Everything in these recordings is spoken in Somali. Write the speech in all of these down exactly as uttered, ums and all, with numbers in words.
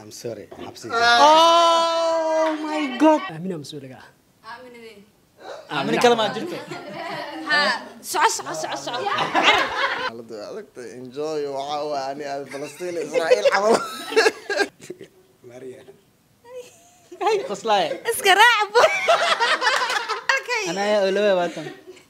I'm sorry حبسي Oh my god آمنة مسؤولة آمنة ذي آمنة كلمة جرتي ها سع سع سع سع enjoy وعواني فلسطين إسرائيل عمل ماريا هاي خصلاية اسكراعب أنا يا أولوي واتم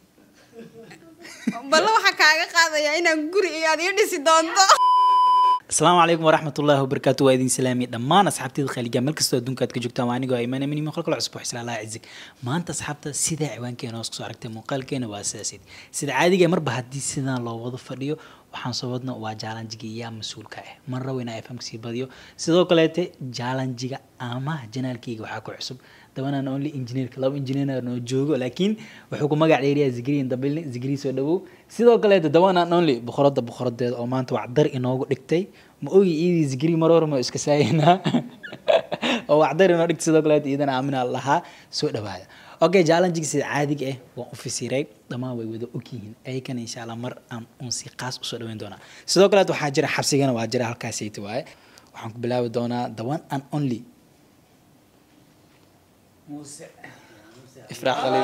بالله وحكاك قاضي يا إنا نقولي يا دي سيدونتو السلام عليكم ورحمة الله وبركاته وإذن سلامي دمان أصحابتي الخليجة ملك استوى دون كاتك جوكتا وانيقو أيمانا مني من خلق العصبو حسنا الله يعزك ما أنت أصحابتا سيدا عوان كينا واسكسو عرقتا مقال كينا واساسيد سيدا عادي مربا هدي سيدا الله وضف فرديو waxaan soo wadno waa jaalanjiga mas'uulka ah marra weyna ay famkii badiyo sidoo kale te jaalanjiga ama janaalkayga waxa ku cusub dabanana only engineer laba engineer noo joogo laakiin wuxuu ku magac dheeriyaa Zigri Dabilni Zigri soo dhawow sidoo kale dabanana only boqorada boqoradeed oo maanta wax dar inoogu dhigtay ma ogi iidi Zigri maror ma iska saayina oo wax dar inoo dhigtay sidoo kale iidana aamina laha soo dhawaada okay jaalanjiga sida caadiga ah waa ofisiiray dhamaan way wada ogyihiin ay kan insha Allah mar aan un si qaas u soo dhaweyn doona sidoo kale waxa jira xabsigana waa jira halkaas ay tahay waxaan ku bilaabi doonaa the one and only Muuse Ifrah Khalif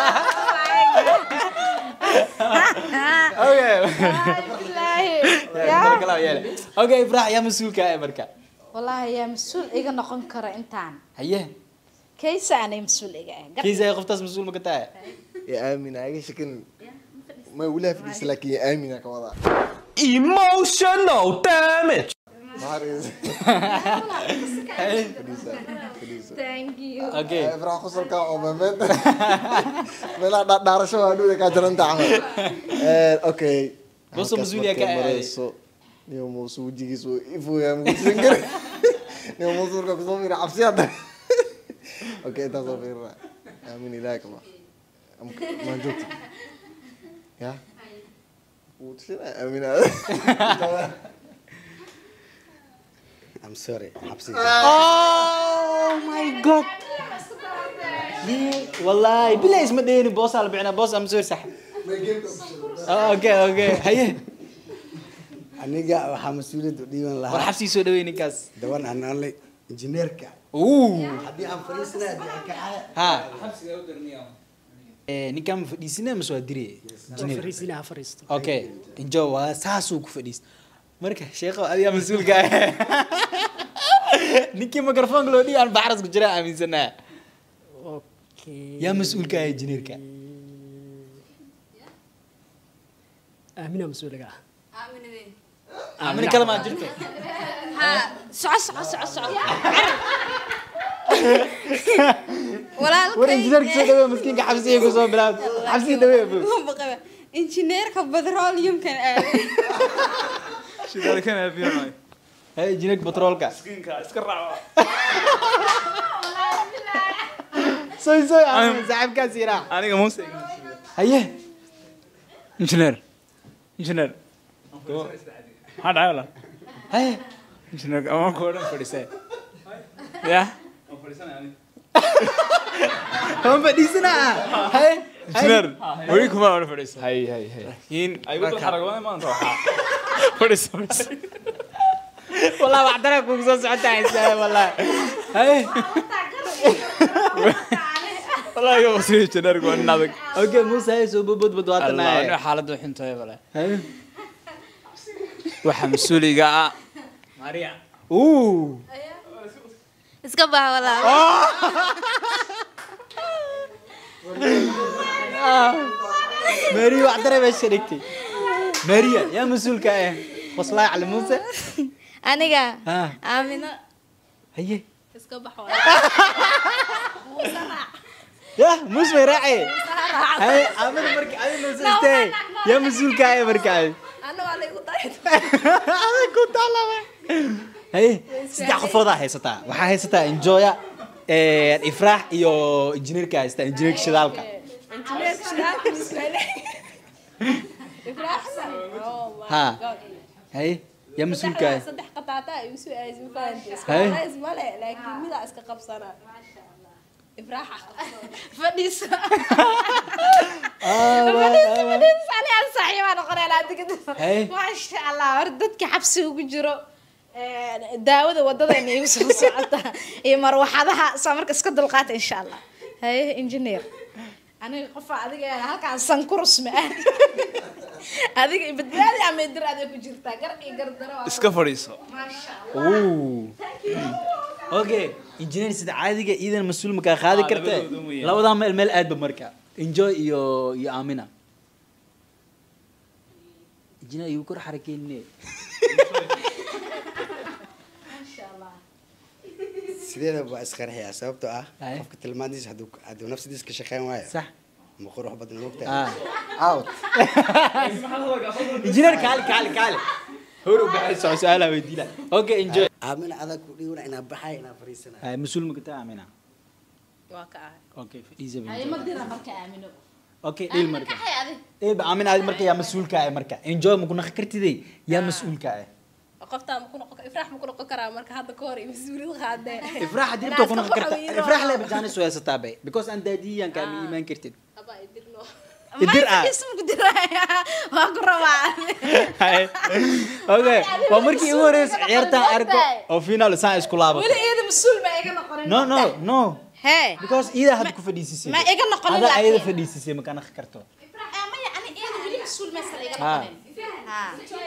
okay okay Ifrah ya mas'uulka ay marka والله يا مسؤول إيجا نقون كرا إنتان haye كيس أنا مسؤول إيجا كيس ay qoftaas mas'uul ma ka tahay يا آمين أي شكل ما يقولها في الإسلام يا آمين كمان emotional damage ماريا thank you okay إفرح خسر كام أمامات ملا دار شو هادو كاجران تعمل أوكي بص مسؤولية كأي يوم موسو جيجي سو إفو يا مسنجر يوم موسو ركب صوفي رعبسي هذا أوكي أنت صوفي رع آمين إلهك ما ما جوت يا وتشينا آمين هذا I'm sorry حبسي Oh my god والله بلا اسم ديني بوس على بعنا بوس I'm sorry صح اوكي اوكي هيه aniga waxa mas'uuliyad u dhiiban lahaa war xabsi soo dhaweeyay ninkaas dawan aan only engineerka oo hadii aan fariisnaa ka ha xabsiga u darniyo ee ninkan fadhiisina ma soo diriyay engineer fariisina fariisto okay injo waa saasuu ku fadhiis marka sheekho adiga mas'uulka ah ninkii microphone loo dhigay aan baxras ku jira aaminsanaa okay ya mas'uulka ah engineerka آمنة مسؤولة آمنة ذي آمنة كلمة جرتي ها سع سع سع سع ولا war engineer soo dhaweey miskiinka xabsiga ku soo bilaab xabsiga dhaweey buu انجينير كبترول يمكن shidal kana fiican hay engineer petrolka miskiinka iska raaco soy soy aan saxibka siira aniga muuse haye engineer engineer ha dhaayla haye engineer ama ko dhan fadhisay ya hom fadhiisana haye engineer wari kuma wada fadhisay hay hay hay in ay wada xaragooday maanta waxa fadhisay والله وعدنا كوك سو سعودة إنسان والله هاي والله يا وصي engineer ko nadag أوكي موسى هاي سو بود بود واتنا Allah ina xaaladu xintay bale هاي waxa mas'uuliga ah Maria أوه اسكبها ولا ماريا وعدنا بشريكتي ماريا يا مسؤول كائن وصلاي على موسى أنا ها آمنة هي اسكبها ولا يا موسى راعي هاي عامل مركي عامل موسى استاي يا مسؤول كائن مركي أنا ولا يقول أنا كنت على هاي سيدا خفوضة هاي ستا وحا هاي ستا انجويا إفراح إيو إنجينير كا ستا إنجينير شدالكا إنجينير شدالك بالنسبة لي إفراح ها هاي يا مسؤول كا صدح قطعتها يسوي أيزم فانتس هاي. أيزم ولا لكن ماذا أسك قبصنا إفراح فديس فديس علي أنا صحيح أنا قرأ لا تقدر هاي. ما شاء الله ردتك حبسي وجرو daawada wadadayna igu soo socota iyo marwaxadaha samarka iska dulqaata insha Allah hay engineer aniga qofa adiga halkaan sankurus ma aad adiga badbaadi ama dir aad ku jirtaa gar iyo gar daro iska fadhiiso ma sha Allah Ooh. Okay, engineer sida caadiga iidan mas'uul ma ka qaadi Ah, kartaa labadooda weeyaan. labada meel meel aad ba marka enjoy iyo iyo Amina engineer igu kor xarakeynay sideeda waa isqarxiyaa sababtoo ah Ay. qofka tilmaantiisa hadduu hadduu nafsidiisa ka shaqeyn waayo صح ma qurux badan moogtahay ah out engineer kaali kaali kaali horo baxay soo su'aalaha weydiina okay enjoy aamina adag ku dhiwana inaa baxay inaa fariisanayo ay mas'uul ma ka tahay Amina waa ka ah okay easy ay ma dira marka aamino okay deal marka hay adi ee ba Amina aad marka yaa mas'uulka ah marka enjoy ma ku naqi kartidey yaa mas'uulka ah qofta ma ku noqon ifraax ma ku noqon karaa marka hadda ka hor iyo mas'uuliyad qaadee ifraax dibta ku naqi karta ifraax la bajaanis way satabay because aan daadiyan ka iimaan kartid aba idirno Idir ah. ismu ku diraya waa ku rabaa okay waa markii ugu horeysay ciyaarta arko oo final saan isku laabato wali iyada mas'uul ma iga noqonin no no no hey because ida had ku fadhiisisay ma iga noqonin hada ayada laakiin. fadhiisisay ma kana karto ama yani iyada wali mas'uul ma sala iga Ha. noqonin ha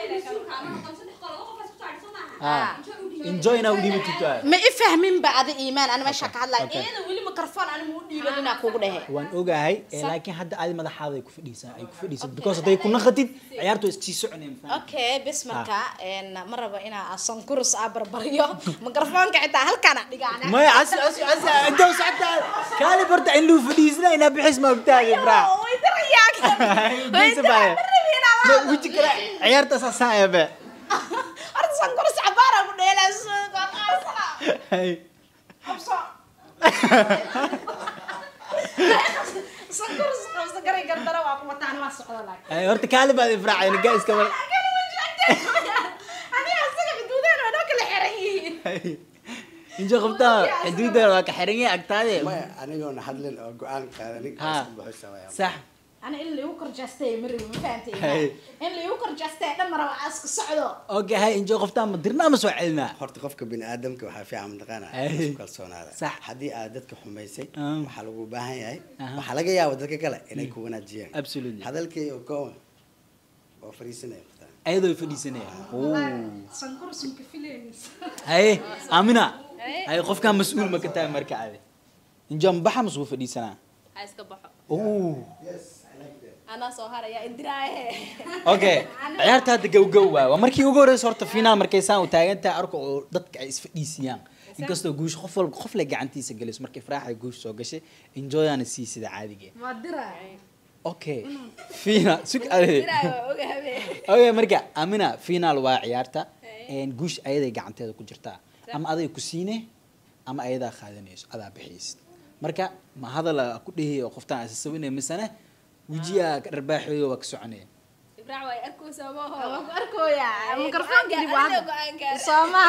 ah enjoy now leave it to ma ifahmin ba adi iimaan ana meesha ka hadlay iyada wali microphone ana mu dhiiban ina kugu dhahe waan ogahay ee laakiin hadda aad madaxaada ay ku fadhiisan ay ku fadhiisan because haday ku naqatid ciyaartu is sii soconeen okay bes marka een ma rabo ina asan kurus a barbariyo microphone ka xitaa halkaan dhigaana ما عسل عسل عسل انت وسعت كالي برد عين لو فديسنا هنا بحس ما بتاعي برا way darayaak way ما وجهك لا عيارت اساسا يا با arta san kurus cabaara ku dheelayso qaasana هاي abso san kurus qabsa garay gardara waa ku wataan waa socda laakiin هاي horta كالي بعد فرع يعني جايز كمان ani asaga biduudaan waa kala xiran yihiin انجو قبطا حدود واك حريني اكتادي maya anigoona hadlin oo go-aan qaadanin Ha. buuxisa waaya صح أنا اللي يوكر جاستي مري ما فهمتي هاي. اللي يوكر جاستي لما روح أسك صعده اوكي هاي انجو قبطا ما درنا ما سوعلنا horta qofka bini aadamka waxaa fiican mataqaana Ay. isku kalsoonaada Sax. haddii aad dadka xumaysay Ah. waxaa lagu baahan yahay Aha. waxaa laga yaabaa dadka kale inay ku wanaajiyaan Absolutely. hadalkii oo kooban oo fariisanaya qoftaan ايضا يفديسنا سنكر سمك فيلينز هاي امينه هاي قف كان مسؤول ما كنت مركع هذه انجو مبحى مسؤول فديسنا عايز كبحة اوه أنا صهرة يا إندراء اوكي ciyaarta hadda gowgow waa waa markii ugu horeysay horta final markay saan u taaganta arko oo dadka ay isfadhiisiyaan inkastoo guush qof walba qof la gacantiisa galis markii faraaxay guush soo gashay enjoy aan sii sida caadiga ما إندراء okay final sug ade إندراء وجهه okay marka amina final waa ciyaarta een guush ayaday gacanteeda ku jirtaa ama aday ku siine ama ayadaa qaadanayso adaa bixiysid marka ma hadal ku dhihiyo qoftaan asasawinay misana wajiga rarbaaxiyo waa ka soconaya إبراهيم واي أركو سامه أركو يا ميكروفون كذي واحد سامه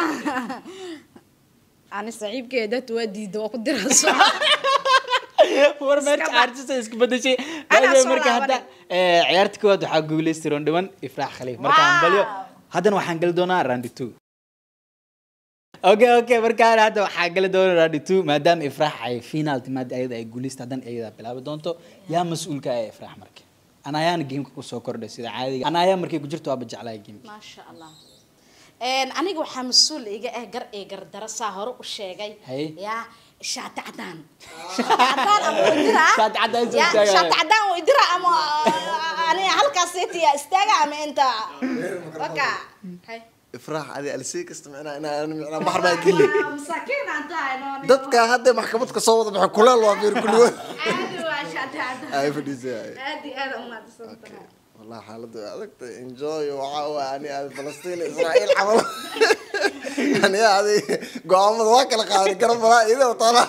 أنا صعيب كده تودي دو قدر الصوم war meerka artista isku badashay Anaa baa soo marka hadda laabanay. ee ciyaarta kood waxa guuleystay round one ifraax khaliif marka aan balyo haddana waxaan gali doonaa round two okay okay marka hadda waxaan gali doonaa round two maadaama ifraax ay final timaad ayada ay guuleystay haddana ayada bilaabi doonto yaa mas'uulka ah ifraax marka ana ayaan game ku soo kordhay sida caadiga ana ayaan markay ku jirto waa jeclaa game ما شاء الله een aniga waxa mas'uul iga ah gar ee gar darasa hore u sheegay Hay. ya shaati cadaan shaati cadaan ama idira Shaati cadaan soo Ya, taagay. shaati cadaan oo idira ama ani halkaas seetiya istaaga ama inta waka hay ifraax adi alsii kasta macnaa inaa macnaa baxar baa geli مساكين انت انا dadka hadda maxkamad ka soo wada baxay kuleel waa fiir kulligood عادي وشاطي عادي ay fadhiisay عادي انا ما تصدق والله حالته أدقت enjoy وعاوة يعني هذا فلسطين إسرائيل عمل يعني هذه قام ذاك القاعد كرم بلا إذا وطلع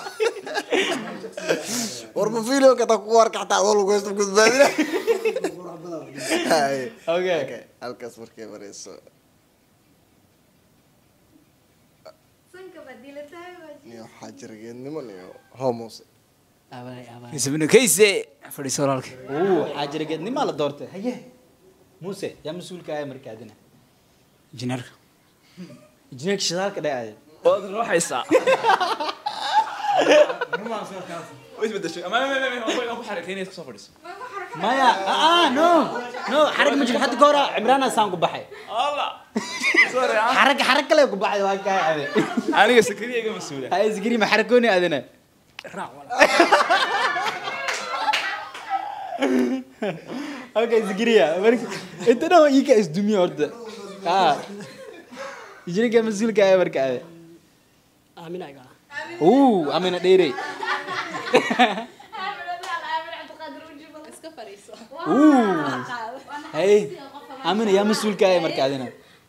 ورب فيلو كتا كوار كحتا أول وقست بقول بدي هاي okay أوكي الكسر كيف رئيس سنك بديلتها نيو حاجر جن من نيو هوموس abay abay isbinu kayse fadhiiso walaalka oo xaajir geednimo la doortay haye muuse yaa mas'uulka ah marka adina injineerka injineerka shidaalka dhacay waad ruuxaysaa way bedeshay ama ma ma ma ku xarakeynaysa soo fadhiso maya ah no no xarag ma jiro hadda goora cimraan saan ku baxay allah sorry xarag xarag kale ku baxay waa ka ade aniga sakriya iga masuula hay sakri ma xaragooni adina raac wala okay sakriya marka inta dhan ii ka isdumiyo horta ah injineerka masuulka ay marka ade amina iga oo amina dheere iska fariiso oo hay amina yaa masuulka ay marka adina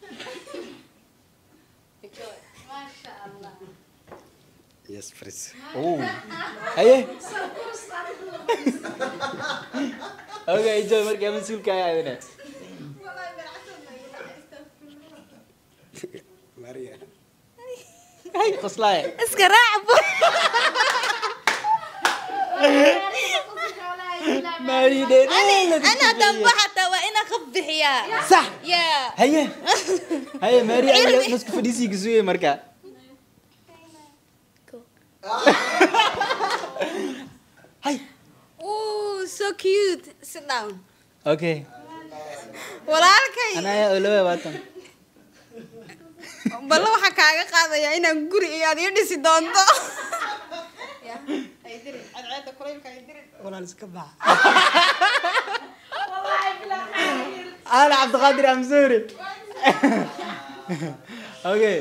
masha Allah yes freeze oo haye okay enjoy marka masuulka ay adina maria hay qoslaay iska raacbo mari dheere ana damba hata waa ina qab bixiya صح ya هيا هيا ماري أنا نسكت فديسي كسوية مركا هاي Oh, so cute. Sit down. أوكي Walaalkay. أنا يا أولوي باتم Bal waxa kaaga qaadaya inaan guri iyo aad ii dhisi doonto. Ya, ay dirin. Cadceeda kuleylka ay dirin. walaal iska bax wallahi bila أنا عبد القادر أمزوري أوكي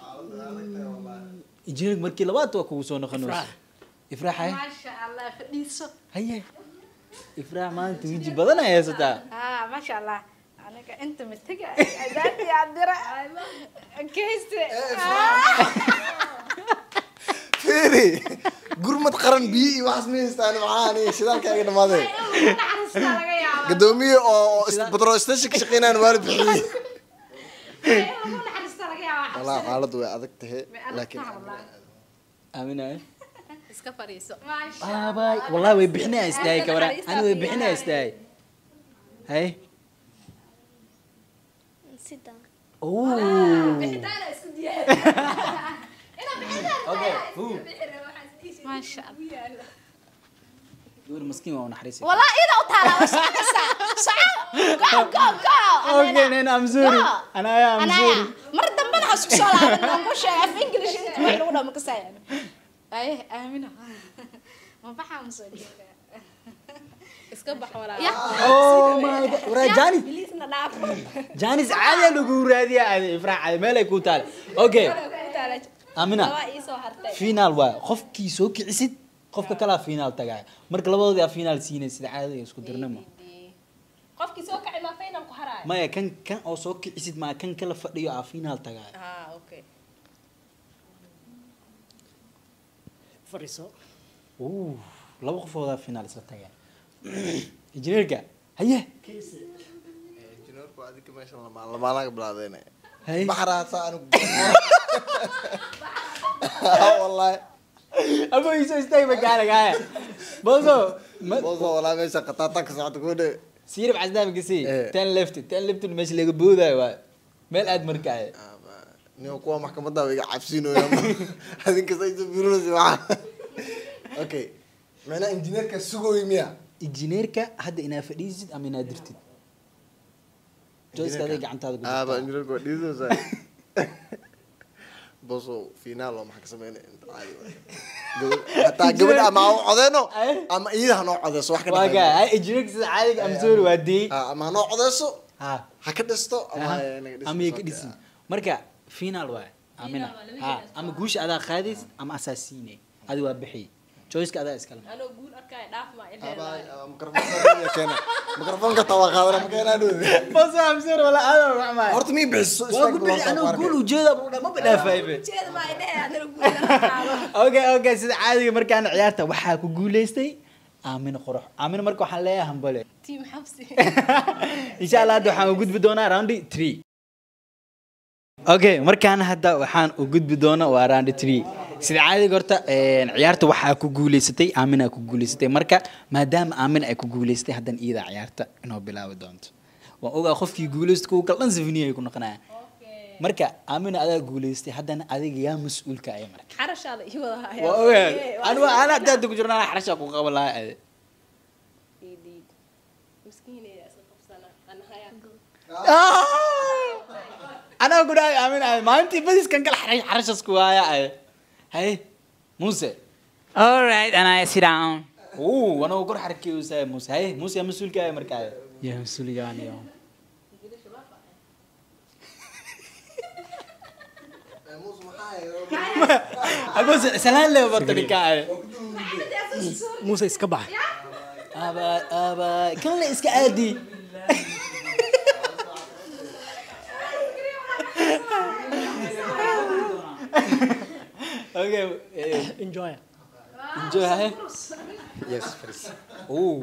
يجيك مركي لوات وكو سونا خنوس إفراح. إفراح هاي masha Allah fadhiiso هيا إفراح ما أنت ويجي بدنا يا ستا ah masha Allah anaga inta mataga adaati adira kayste فيري قرمة قرن بي واسمي استاني معاني شدال كاي دماده naxariista laga yaabo قدومي او بدرو استشك شقينا والد بحي naxariista laga yaabo والله حالد وي ادك تهي لكن آمين هاي iska fariiso masha آه باي والله ويبحنا استاي كورا أنا ويبحنا استاي هاي sit down أوه bixitaana isku diyaar ina bixitaana أوكي هو masha Allah دور مسكين وانا حريصي والله إذا وتعالى وسعة سعة go go go اوكي انا امزوري Go. انا يا أنا امزوري مرة دم أنا هسوق صلاة أنا مش في إنجليش أنت ما يلونا مكساين أيه آمنة ما بحام صدق اسكبح ولا يا اوه ماي جاد ورا جاني بليز نلعب جاني عادي لو رادي عادي افرح عادي مالك كوتال اوكي امينه إيسو هرتي فينال waa qofkii soo kicisid qofka kala finaal tagay marka labadooda finaal siinay sida caadi isku dirnamo qofkii soo kacay ma final ku haraay maya kan kan oo soo kicisid ma kan kala fadhiyo a finaal tagay ah okay fariiso oo laba qof oo finaal isla tagay injineerka haye injineerku adiga meesha lama lama laga bilaadeen haye baxraasa anu والله ابو يسوي استاي مكانك هاي بوزو بوزو والله meesha qataata ka socdo ku dheer سير بعزنا بقسي إيه. تان لفت تان لفت المشي اللي قبوده وا مال اد مركاي niyo kuwa maxkamadda way cabsiinooya adinka saytu biruusi waxa okay mana injineerka sugooy miya injineerka hadda inaa fadhiisid ama inaa dirtid joyska aday gacantaada ku aba jirtaa injineerku waa dhiiso say boso finaal oo maxaa ka sameynay inta caadi waa hataa gabadha ama ha u codeeno ama iyada ha noo codeyso wax ka waa dhexeeya. gaa hay injineerka sida caadiga amsoori waa dii Ah, ama ha noo codeyso ha ha ka dhisto ama Aha. ha naga dhisto ama ay ka dhisin marka final waa amina ha ama guusha adaa qaadaysid ama asaasiine adi waa bixi joyska adaa iskala أنا أقول أركاي داف ما إله Aba, mikrofoonka keena mikrofoonka tawa qaadana ma keenaa dhow bas amsoori wala aada raxmaa horta mii bixiso waa ku bixi anoo guul ujeeda buu ma badhaafaybe جيد ما إله أنا أقول okay okay sida caadiga markaan ciyaarta waxaa ku guuleystay aamin qurux aamin marka waxaan leeyahay hambale تيم حبسي insha Allah hadda waxaan u gudbi doonaa round three okay markaan hadda waxaan u gudbi doonaa waa round three sida caadiga horta een ciyaarta waxaa ku guuleysatay aamin ay ku guuleysatay marka maadaama aamin ay ku guuleysatay haddan iyada ciyaarta inoo bilaabi doonto waan ogaa qofkii guuleysta kuwa kala dhan sifniye ay ku noqonayaan marka aamina adaa guuleystay haddana adiga yaa mas-uulka ay marka xarash ala ii wada haya waa ogaad anu ana hadda ku jirnaa xarasha ku qaban lahaa ade idiid miskiinaya isla qabsana ana haya ana ku dhaay aamina maalintii badiskan kala xarash xarashas ku haya ay hay Muuse all right and I sit down oo wana ugu xarkiisay Muuse hay Muuse yaa mas-uulka ay marka ay yaa mas-uuliga aniga أقول سلام له بطريقة muuse iska bax أبا أبا كم لا إسك عادي أوكي enjoy enjoy هاي yes please أوه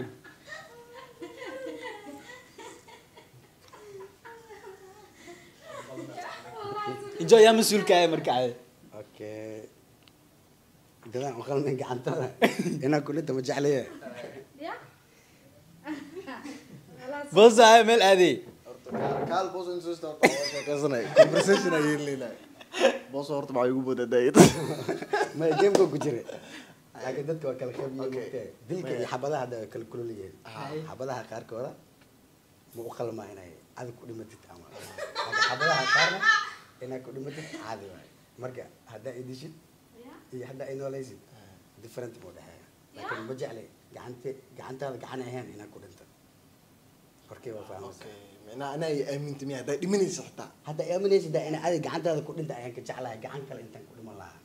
enjoy يا مسؤول كاي مركعة okay dadaan aqal min gacantada inaa kulada ma jeclaya بص هاي مال هذه kaal boos in soo starto waa sheekaysanay conversation ay yeelanay boos horta maxay ugu boda daayid ma game ko ku jire ayaga dadka waa kala qaybiyeen dilka iyo xabadaha hada kala kululiyeen xabadaha qaarkooda ma u qalmaa inay aad ku dhimatid ama xabadaha qaarna inay ku dhimatid caadi waay marka hada idishid iyo hada ay noolaysid different mo dhahay laakiin ma jeclay gacanta gacantaada gacan ahayn inaa ku dhinto korkee waa fahamsan mina ana ay aaminta miya day dhimanaysa xitaa hadda aaminaysid ina aad gacantaada ku dhinta ayaan ka jeclahay gacan kale intaan ku dhiman lahaa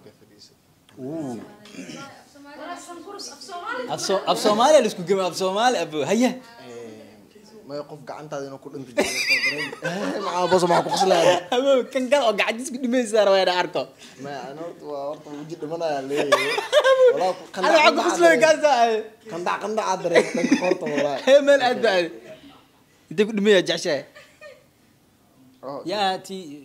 أف أف سومالي اللي سكوا جماعة أف سومالي أبو هيا ma qof gacantaada inuu ku dhinto ma boos ma ku qoslaan أبو كان قال قاعد يسكت دمين سار وين أركو ma ana horta waa horta wajid dhimanaya leeyahay walaa أنا عقب خسلوي كذا qandac qandac aad dareentay dhanka qorta wallahi هي مال أدبا أنت كنت مية جعشة يا تي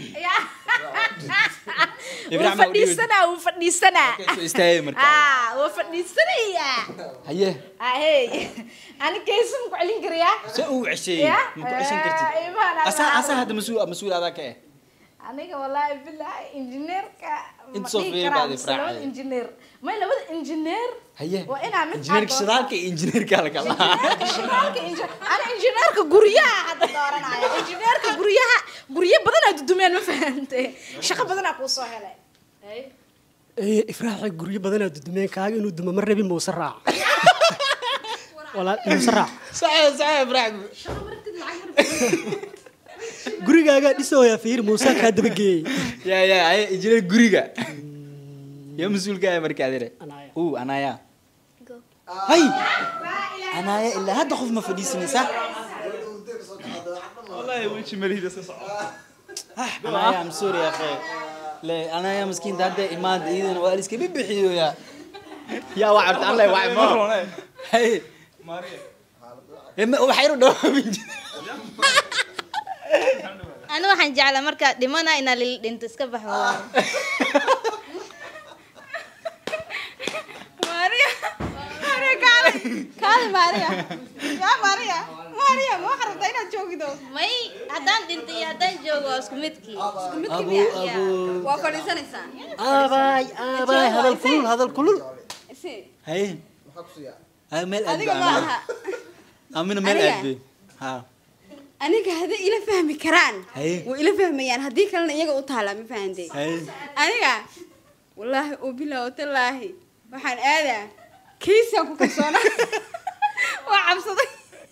وفديسنا وفديسنا استاهي مركز اه وفديسنا يا هيه هاي انا كيسم كعلين قريا سو عشي مكو عشان كرتي أسا أسا هذا مسؤول مسؤول هذا كه أنا والله بالله إنجنير كا أنت صوفي بعد فرع إنجنير ما لابد إنجنير هيه وأنا عملت إنجنير كشرال كإنجنير كالك الله أنا إنجنير كجوريا هذا دارنا يا إنجنير كجوريا جوريا بدنا تدومين ما فهمت شقة بدنا قصة هلا ee ifraaxay guryo badan aad dumeen kaaga inuu dumo mar rabin muuse raac wala muuse raac صحيح صحيح فرع gurigaaga dhisooya fiir muuse ka daba geeyay يا يا هي إنجنير جوريجا يا مسؤول كه مركز هذا Anaya. أوه أنا يا هاي أنا يا إلا هذا خوف ما فديسني صح والله وش مليه ده صح أنا يا أم سوري يا أخي لا أنا يا مسكين ده هذا إيمان إذن وارث كبير بحيو يا يا وعد الله وعد ما مرة هاي ماريا هم وحيرو ده أنا waxaan jeclaa marka dhimana ina dhinto iska baxo Maria Maria kaale kaale Maria ya Maria Maria ma xarta ina joogdo may hadaan dhinto iyo hadaan joogo isku midkii isku midkii أبو أبو waa fadhiisanaysaa أباي أباي هذا الكل هذا الكل si هاي maxaa ku siiya هاي مال adiga ma aha أمين مال أنا؟ أدبي ها aniga hadday ila fahmi karaan Haye. way ila fahmayaan haddii kalena iyaga u taala ma fahantay هاي aniga wallaahi oo bilaa oo tallaahi waxaan aadaa kiisaan ku kalsoona waa cabsaday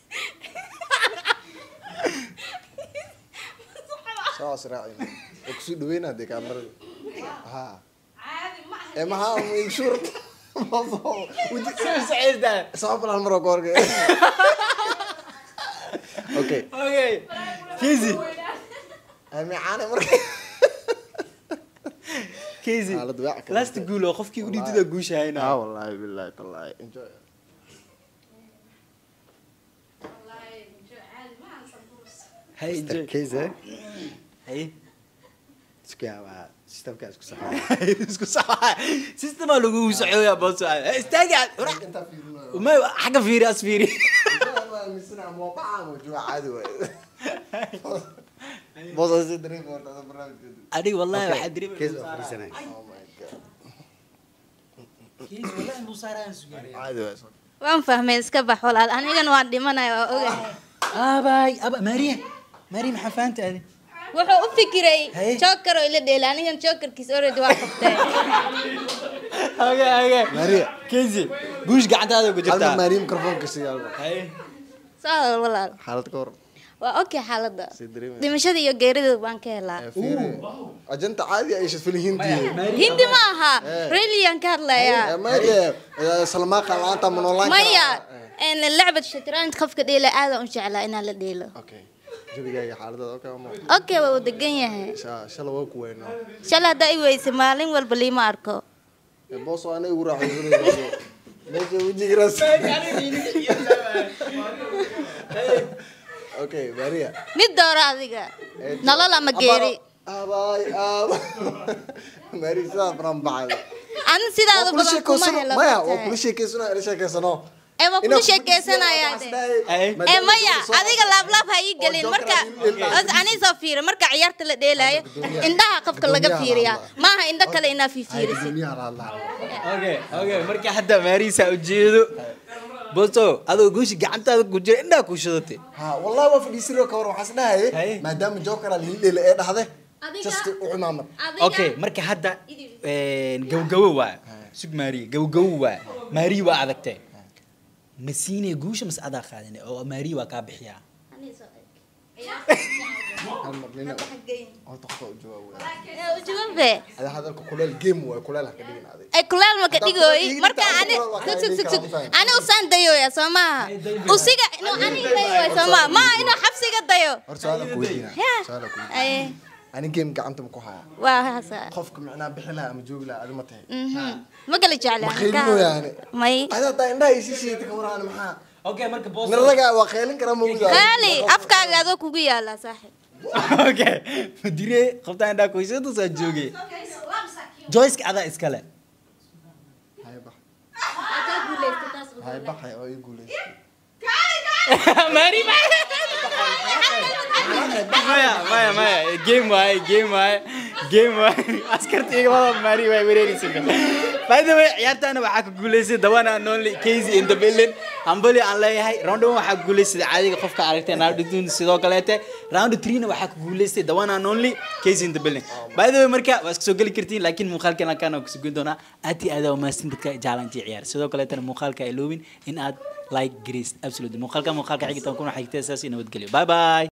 saas raacin oo ku soo dhaweynaa de kaamarada ha ee maha mu shurut سعيد ده sabab lan maro goorge okay أوكي كيزي ami caana markay كيزي xaalad waac kale. لا تقولوا خفكي ودي تدا قوش ah هنا wallahi billahi tallahi enjoy هاي انجوي كيزه هاي isku yaa systemka isku saxay اسكو صح سيستم لو سعيو يا بوس استاجع inta fiirino وما حاجه فيري اسفيري misna mo baa mo jua caadi way boos aan si dareemi horta ada barnaamijka adiga wallahi waxaa dareemay kees waa fariisanay oh my god kiis wallahi inuu saaraan sugaari caadi waa soo waan fahmay iska bax walaal anigana waan dhimanaya waa ogahay abay aba mariya mariya maxaa fahantaadi wuxuu u fikiray Haye. joker oo ila dheela anigan jokerkiis already waa qabtay okay okay Mariya. kiisi guush gacantaada ku hal jirtaa maariim mikrofoonka si alba hay soo walaal xaalad ka hor waa okay xaaladda si dareemi dhimashada iyo geerida baan ka helaa fiiri ajanta caadi ay shad fil hindi hindi ma aha really aan ka hadlayaa ما ادري سلمان قال انت من اونلاين maya en lacbad shatranj qofka dheela aad aan u jeclaa inaan la dheelo اوكي جبيغا حالده اوكي ما okay waa uu degan yahay شلا waa ku weyno shalay hadda i weyse maalin walba liima arko boos ana igu raaxay meesha wajiga ras اوكي باريا mid dooro adiga nolol ama geeri اباي اب ماري سا برام بعد an sidaada badan kuma helo maya waa kula sheekeysana ila sheekeysano ee waa kula sheekeysanaya ee maya adiga laab laab ha ii gelin marka ani soo fiiro marka ciyaarta la dheelayo indhaha qofka laga fiiriya maaha indha kale inaa fiirisid okay okay marka hadda mariisa u jeedo boso adoo guush gacantaada ku jira indha ku shidatay ha wallahi waa fadhiisiro ka war waxaas dhahay Haye. maadaama joker la leela ee dhahde just u cimaamad okay marka hadda een gawgawo waa sug mariya gawgawo waa mariya waa adagtay masiine guusha mas adaa qaadane oo mariya waa ka bixiyaa hal mar nina oo toqo u jawaab ee u jawaabbe hada hadalka kuleel game waa kuleel ka dhigin aday ay kulaal ma ka dhigooy marka ani sug sug sug ani usaan dayoya Soomaa usiga inuu ani dayoya Soomaa ma inuu xabsiga dayo horta su'aal ku weydiina Yeah. su'aal ku weydiina ay ani game gacanta ma ku haya waa hasa qofka macnaa bixi lahaa ama joogi lahaa adima tahay ma kala jeclaa qiimo yaani may hada taa indhaha isi siita ka waraan maxaa okay marka boso nalaga waa qeylin kara ma wada qaali afkaaga adoo kugu yaala saaxib okay madire qabtaan indha ku shidato soo joogay Joyce ada iskale hay bax hay bax hay oo guuleys Mari Maya Maya Maya game way game way game way askartiga wada Mari way wareeraysan by the way ciyaartana waxa ku guuleysay dawana only case in the building ambali aan leeyahay round one waxa ku guuleysay caadiga qofka aragtay naadidun sidoo kale round three na waxa ku guuleysay dawana only case in the building by the way marka waa iska soo gali kartiin laakiin muuqaalkan kana ku soo doona aati aad oo maasin dadka jaalantii ciyaar sidoo kale tan muuqaalka ay loobin in aad like grace absolutely muuqaalka muuqaalka xigta kuna xigta saasi nabad galiyo bye bye